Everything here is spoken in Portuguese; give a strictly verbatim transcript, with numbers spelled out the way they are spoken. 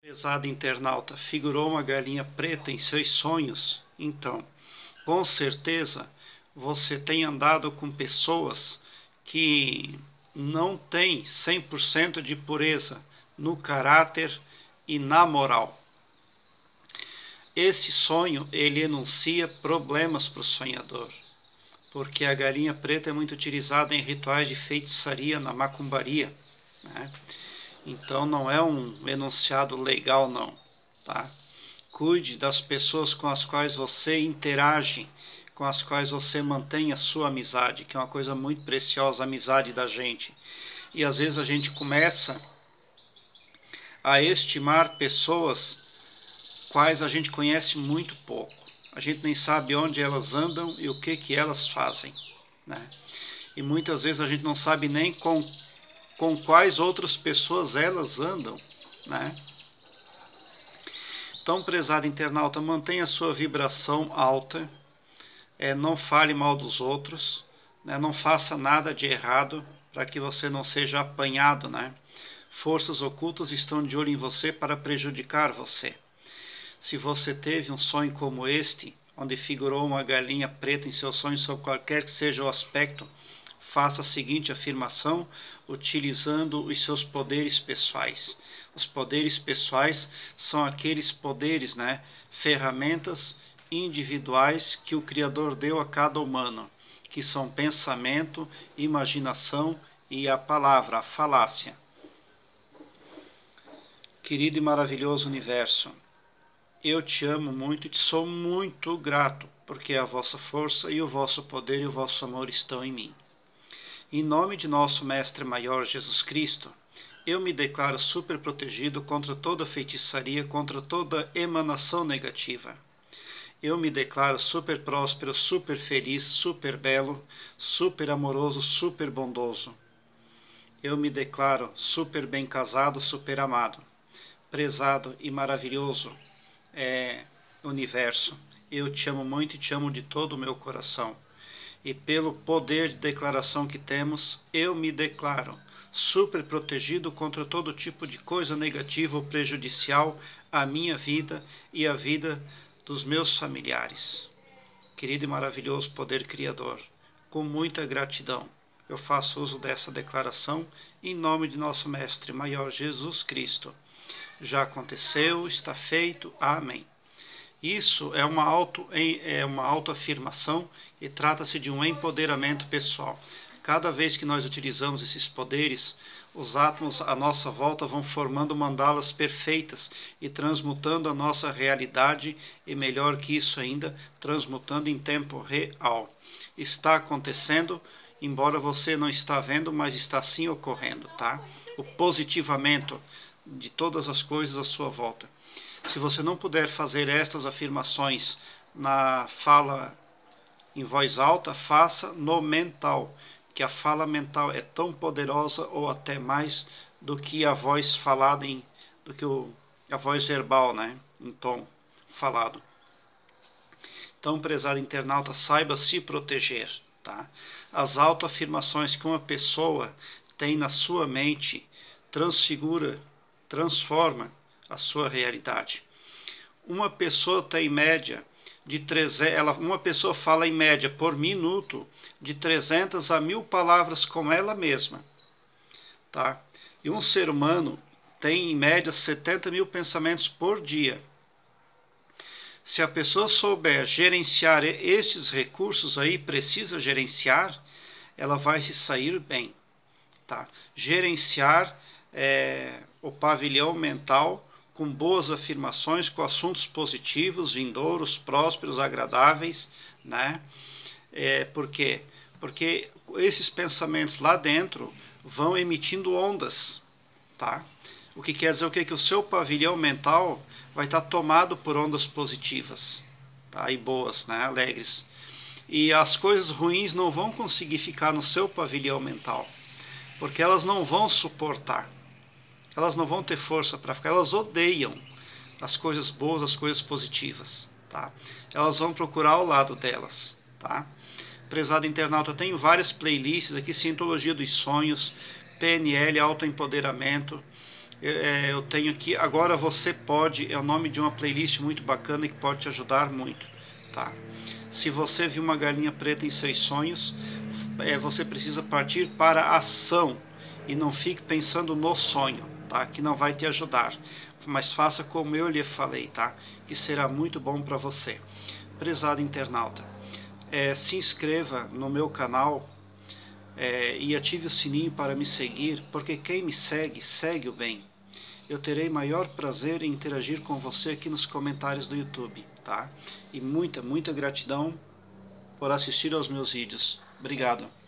Prezado internauta, figurou uma galinha preta em seus sonhos? Então, com certeza você tem andado com pessoas que não têm cem por cento de pureza no caráter e na moral. Esse sonho, ele enuncia problemas para o sonhador, porque a galinha preta é muito utilizada em rituais de feitiçaria, na macumbaria, né? Então não é um enunciado legal não, tá? Cuide das pessoas com as quais você interage, com as quais você mantém a sua amizade, que é uma coisa muito preciosa, a amizade da gente. E às vezes a gente começa a estimar pessoas quais a gente conhece muito pouco. A gente nem sabe onde elas andam e o que que elas fazem, né? E muitas vezes a gente não sabe nem com com quais outras pessoas elas andam, né? Então, prezado internauta, mantenha a sua vibração alta, é, não fale mal dos outros, né? Não faça nada de errado para que você não seja apanhado, né? Forças ocultas estão de olho em você para prejudicar você. Se você teve um sonho como este, onde figurou uma galinha preta em seu sonho, sob qualquer que seja o aspecto, faça a seguinte afirmação, utilizando os seus poderes pessoais. Os poderes pessoais são aqueles poderes, né, ferramentas individuais que o Criador deu a cada humano, que são pensamento, imaginação e a palavra, a falácia. Querido e maravilhoso universo, eu te amo muito e te sou muito grato, porque a vossa força e o vosso poder e o vosso amor estão em mim. Em nome de nosso Mestre Maior Jesus Cristo, eu me declaro super protegido contra toda feitiçaria, contra toda emanação negativa. Eu me declaro super próspero, super feliz, super belo, super amoroso, super bondoso. Eu me declaro super bem casado, super amado, prezado e maravilhoso é, universo. Eu te amo muito e te amo de todo o meu coração. E pelo poder de declaração que temos, eu me declaro super protegido contra todo tipo de coisa negativa ou prejudicial à minha vida e à vida dos meus familiares. Querido e maravilhoso poder criador, com muita gratidão, eu faço uso dessa declaração em nome de nosso Mestre Maior Jesus Cristo. Já aconteceu, está feito. Amém. Isso é uma, auto, é uma autoafirmação e trata-se de um empoderamento pessoal. Cada vez que nós utilizamos esses poderes, os átomos à nossa volta vão formando mandalas perfeitas e transmutando a nossa realidade e, melhor que isso ainda, transmutando em tempo real. Está acontecendo, embora você não está vendo, mas está sim ocorrendo, tá? O positivamento de todas as coisas à sua volta. Se você não puder fazer estas afirmações na fala em voz alta, faça no mental, que a fala mental é tão poderosa ou até mais do que a voz falada, em, do que o, a voz verbal, né, em tom falado. Então, prezado internauta, saiba se proteger, tá? As autoafirmações que uma pessoa tem na sua mente transfigura, transforma a sua realidade. Uma pessoa tem em média de trezentas, ela, uma pessoa fala em média por minuto de trezentas a mil palavras com ela mesma, tá? E um ser humano tem em média setenta mil pensamentos por dia. Se a pessoa souber gerenciar estes recursos aí, precisa gerenciar, ela vai se sair bem, tá? Gerenciar é, o pavilhão mental com boas afirmações, com assuntos positivos, vindouros, prósperos, agradáveis, né? É, por quê? Porque esses pensamentos lá dentro vão emitindo ondas, tá? O que quer dizer o quê? Que o seu pavilhão mental vai estar tomado por ondas positivas, tá? E boas, né? Alegres. E as coisas ruins não vão conseguir ficar no seu pavilhão mental, porque elas não vão suportar. Elas não vão ter força para ficar, elas odeiam as coisas boas, as coisas positivas, tá? Elas vão procurar ao lado delas, tá? Prezado internauta, eu tenho várias playlists aqui, Cientologia dos Sonhos, P N L, Autoempoderamento, eu, é, eu tenho aqui, agora você pode, é o nome de uma playlist muito bacana que pode te ajudar muito, tá? Se você viu uma galinha preta em seus sonhos, é, você precisa partir para a ação e não fique pensando no sonho, tá? Que não vai te ajudar, mas faça como eu lhe falei, tá? Que será muito bom para você. Prezado internauta, é, se inscreva no meu canal é, e ative o sininho para me seguir, porque quem me segue, segue o bem. Eu terei maior prazer em interagir com você aqui nos comentários do YouTube, tá? E muita, muita gratidão por assistir aos meus vídeos. Obrigado.